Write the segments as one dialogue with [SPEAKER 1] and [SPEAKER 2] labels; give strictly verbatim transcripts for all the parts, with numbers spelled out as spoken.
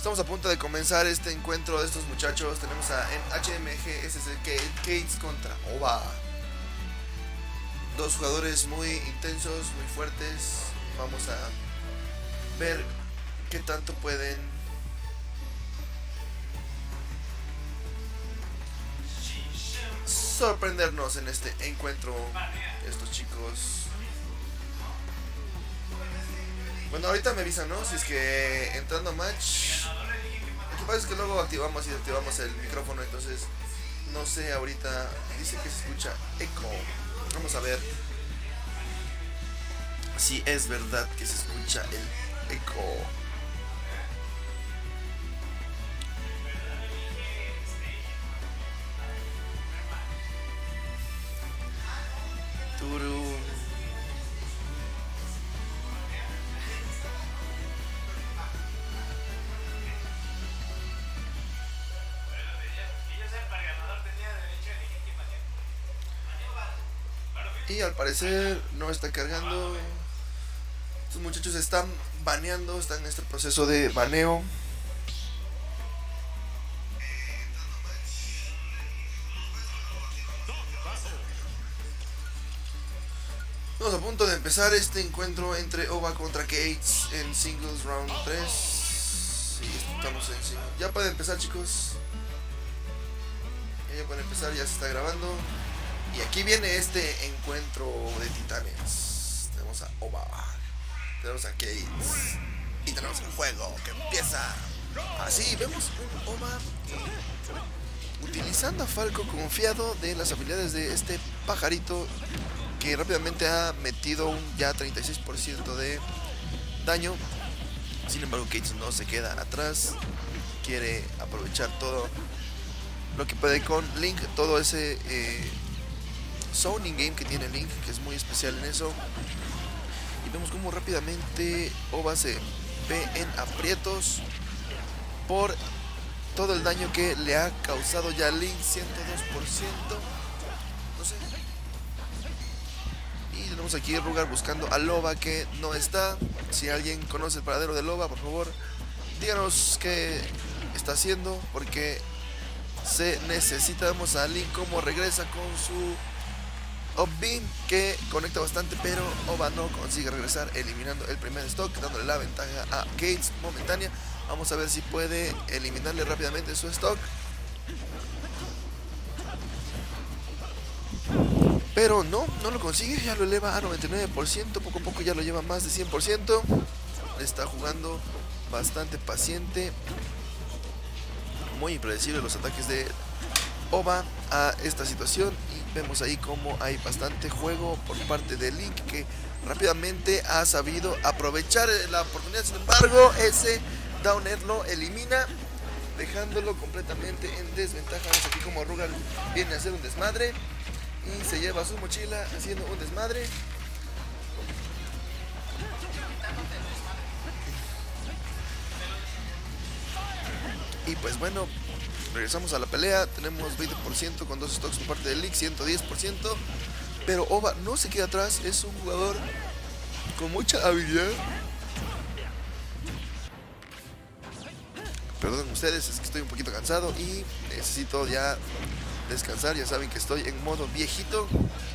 [SPEAKER 1] Estamos a punto de comenzar este encuentro de estos muchachos. Tenemos a H M G S S Kates contra Ova. Dos jugadores muy intensos, muy fuertes. Vamos a ver qué tanto pueden sorprendernos en este encuentro estos chicos. Bueno, ahorita me avisan, ¿no? Si es que entrando a match. Lo que pasa es que luego activamos y activamos el micrófono, entonces no sé ahorita. Dice que se escucha eco. Vamos a ver si es verdad que se escucha el eco. Turu. Y al parecer no está cargando. Estos muchachos están baneando, están en este proceso de baneo. Estamos a punto de empezar este encuentro entre Ova contra Kates en Singles Round tres. Sí, estamos en singles. Ya pueden empezar, chicos. Ya pueden empezar, ya se está grabando. Y aquí viene este encuentro de titanes. Tenemos a Ova, tenemos a Kates y tenemos el juego que empieza. Así vemos un Ova utilizando a Falco, confiado de las habilidades de este pajarito, que rápidamente ha metido un ya treinta y seis por ciento de daño. Sin embargo, Kates no se queda atrás, quiere aprovechar todo lo que puede con Link, todo ese eh, zoning game que tiene Link, que es muy especial en eso. Y vemos como rápidamente Ova se ve en aprietos por todo el daño que le ha causado ya Link, ciento dos por ciento. No sé. Y tenemos aquí a Rugar buscando a Loba, que no está. Si alguien conoce el paradero de Loba, por favor, díganos qué está haciendo, porque se necesita. Vemos a Link como regresa con su Up-Beam, que conecta bastante, pero Ova no consigue regresar, eliminando el primer stock, dándole la ventaja a Kates momentánea. Vamos a ver si puede eliminarle rápidamente su stock, pero no, no lo consigue. Ya lo eleva a noventa y nueve por ciento, poco a poco ya lo lleva más de cien por ciento. Está jugando bastante paciente. Muy impredecible los ataques de Ova a esta situación, y vemos ahí como hay bastante juego por parte de Link, que rápidamente ha sabido aprovechar la oportunidad. Sin embargo, ese down air lo elimina, dejándolo completamente en desventaja. Vemos aquí como Rugal viene a hacer un desmadre y se lleva su mochila haciendo un desmadre. Y pues bueno, regresamos a la pelea. Tenemos veinte por ciento con dos stocks por parte de Link, ciento diez por ciento. Pero Ova no se queda atrás, es un jugador con mucha habilidad. Perdonen ustedes, es que estoy un poquito cansado y necesito ya descansar. Ya saben que estoy en modo viejito.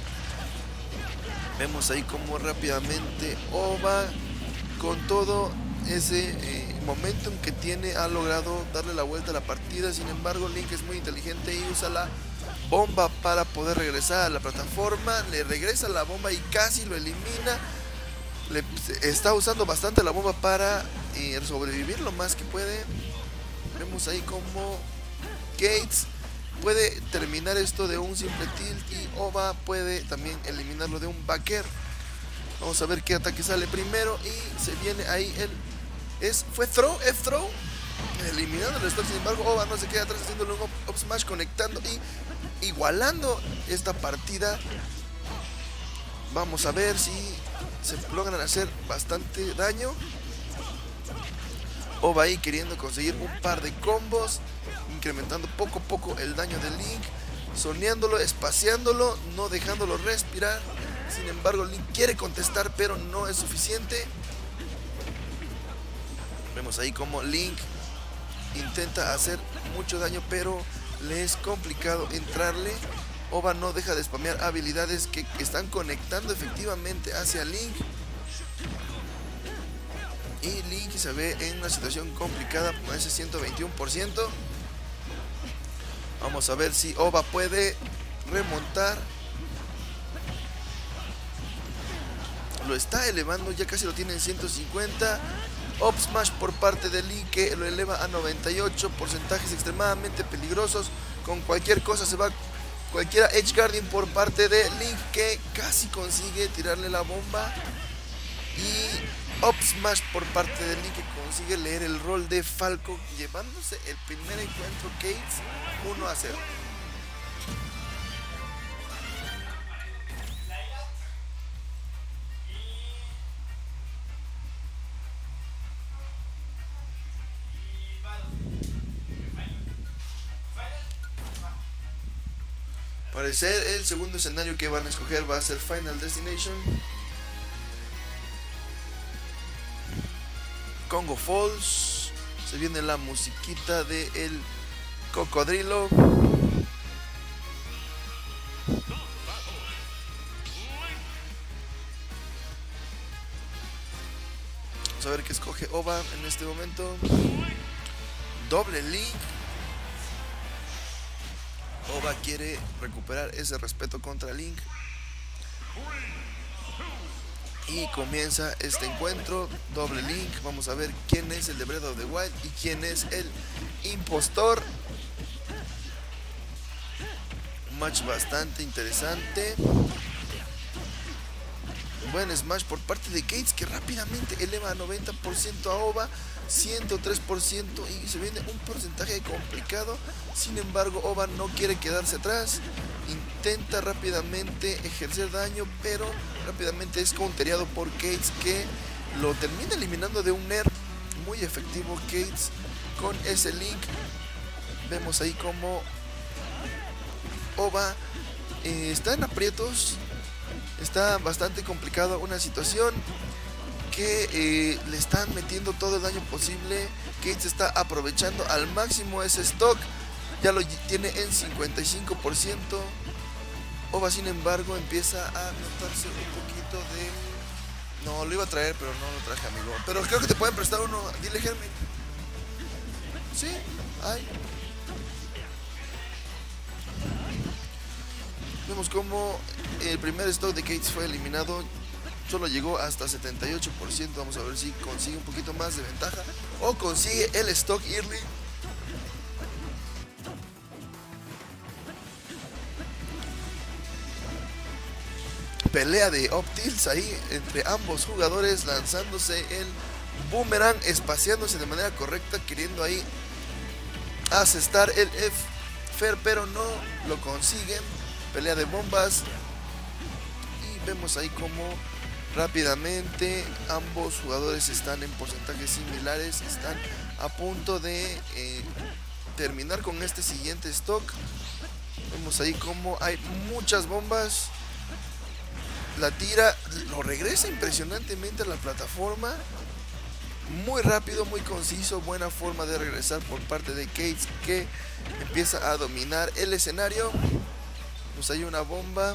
[SPEAKER 1] Vemos ahí como rápidamente Ova, con todo ese eh, momentum que tiene, ha logrado darle la vuelta a la partida. Sin embargo, Link es muy inteligente y usa la bomba para poder regresar a la plataforma. Le regresa la bomba y casi lo elimina. Le está usando bastante la bomba para eh, sobrevivir lo más que puede. Vemos ahí como Kates puede terminar esto de un simple tilt, y Ova puede también eliminarlo de un backer. Vamos a ver qué ataque sale primero, y se viene ahí el Es, fue throw, F-throw, eliminando el stock. Sin embargo, Ova no se queda atrás, haciéndole un up, up smash, conectando y igualando esta partida. Vamos a ver si se logran hacer bastante daño. Ova ahí queriendo conseguir un par de combos, incrementando poco a poco el daño de Link, soneándolo, espaciándolo, no dejándolo respirar. Sin embargo, Link quiere contestar, pero no es suficiente. Vemos ahí como Link intenta hacer mucho daño, pero le es complicado entrarle. Ova no deja de spamear habilidades que, que están conectando efectivamente hacia Link. Y Link se ve en una situación complicada con ese ciento veintiuno por ciento. Vamos a ver si Ova puede remontar. Lo está elevando, ya casi lo tiene en ciento cincuenta. Up Smash por parte de Link, que lo eleva a noventa y ocho. Porcentajes extremadamente peligrosos. Con cualquier cosa se va. Cualquiera Edge Guarding por parte de Link, que casi consigue tirarle la bomba. Y Up Smash por parte de Link, que consigue leer el rol de Falco, llevándose el primer encuentro Gates uno a cero. Parecer el segundo escenario que van a escoger va a ser Final Destination. Congo Falls. Se viene la musiquita de el cocodrilo. Vamos a ver qué escoge Ova en este momento. Doble Link. Ova quiere recuperar ese respeto contra Link. Y comienza este encuentro. Doble Link. Vamos a ver quién es el de Breath of the Wild y quién es el impostor. Un match bastante interesante. Buen smash por parte de Gates, que rápidamente eleva a noventa por ciento a Ova, ciento tres por ciento, y se viene un porcentaje complicado. Sin embargo, Ova no quiere quedarse atrás, intenta rápidamente ejercer daño, pero rápidamente es countereado por Gates, que lo termina eliminando de un nerf muy efectivo. Gates con ese Link. Vemos ahí como Ova eh, está en aprietos. Está bastante complicado, una situación que eh, le están metiendo todo el daño posible. Gates está aprovechando al máximo ese stock. Ya lo tiene en cincuenta y cinco por ciento. Ova, sin embargo, empieza a notarse un poquito de... No, lo iba a traer, pero no lo traje, amigo. Pero creo que te pueden prestar uno. Dile, Germen. Sí, hay. Vemos como el primer stock de Gates fue eliminado. Solo llegó hasta setenta y ocho por ciento. Vamos a ver si consigue un poquito más de ventaja o consigue el stock early. Pelea de up tilts ahí entre ambos jugadores, lanzándose el boomerang, espaciándose de manera correcta, queriendo ahí asestar el F-Fair, pero no lo consiguen. Pelea de bombas y vemos ahí como rápidamente ambos jugadores están en porcentajes similares, están a punto de eh, terminar con este siguiente stock. Vemos ahí como hay muchas bombas. La tira, lo regresa impresionantemente a la plataforma. Muy rápido, muy conciso, buena forma de regresar por parte de Gates, que empieza a dominar el escenario. Pues hay una bomba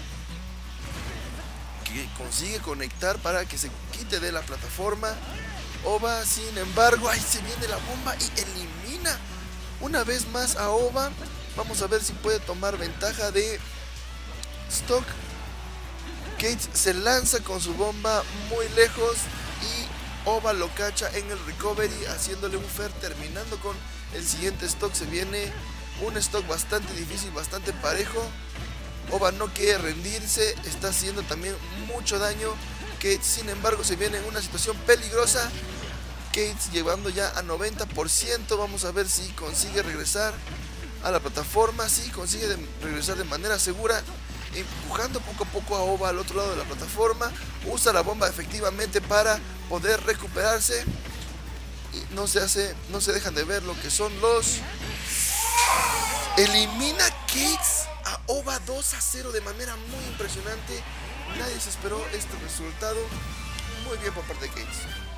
[SPEAKER 1] que consigue conectar para que se quite de la plataforma. Ova, sin embargo, ahí se viene la bomba y elimina una vez más a Ova. Vamos a ver si puede tomar ventaja de stock. Gates se lanza con su bomba muy lejos y Ova lo cacha en el recovery, haciéndole un fair, terminando con el siguiente stock. Se viene un stock bastante difícil, bastante parejo. Ova no quiere rendirse, está haciendo también mucho daño. Gates, sin embargo, se viene en una situación peligrosa. Gates llevando ya a noventa por ciento. Vamos a ver si consigue regresar a la plataforma. Sí, consigue de regresar de manera segura, empujando poco a poco a Ova al otro lado de la plataforma. Usa la bomba efectivamente para poder recuperarse. Y no se hace, no se dejan de ver lo que son los... Elimina Gates a Ova dos a cero de manera muy impresionante. Nadie se esperó este resultado. Muy bien por parte de Gates.